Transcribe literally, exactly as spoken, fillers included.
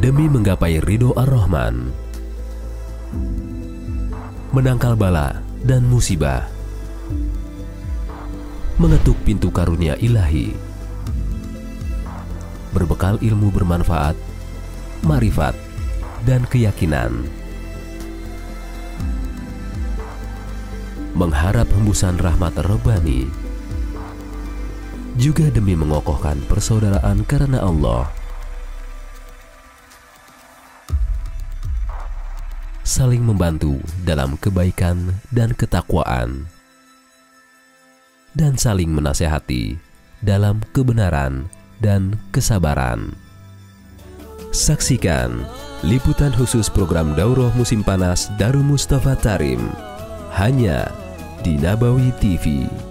demi menggapai ridho Ar-Rahman, menangkal bala dan musibah, mengetuk pintu karunia ilahi, berbekal ilmu bermanfaat, marifat, dan keyakinan, mengharap hembusan rahmat Rabbani, juga demi mengokohkan persaudaraan karena Allah, saling membantu dalam kebaikan dan ketakwaan, dan saling menasehati dalam kebenaran dan kesabaran. Saksikan liputan khusus program Daurah Musim Panas Darul Mustafa Tarim hanya di Nabawi T V.